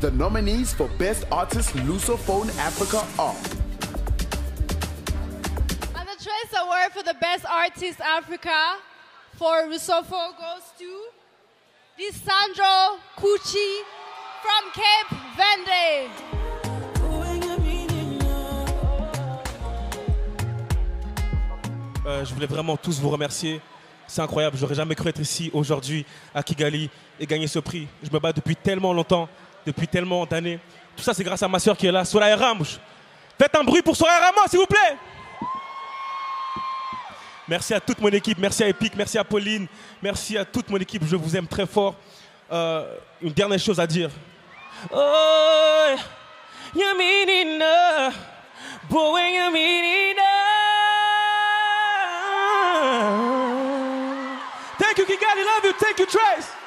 The nominees for Best Artist Lusophone Africa are... And the Trace Award for the Best Artist Africa for Lusophone goes to Lisandro Cucci from Cape Verde. Je voulais vraiment tous vous remercier. C'est incroyable, j'aurais jamais cru être ici aujourd'hui à Kigali et gagner ce prix. Je me bats depuis tellement longtemps, depuis tellement d'années. Tout ça, c'est grâce à ma sœur qui est là, Soraya Ramos. Faites un bruit pour Soraya Ramos, s'il vous plaît. Merci à toute mon équipe, merci à Epic, merci à Pauline, merci à toute mon équipe, je vous aime très fort. Une dernière chose à dire. Oh, Yaminina, boy, Yaminina. Thank you, Kigali, love you, thank you, Trace.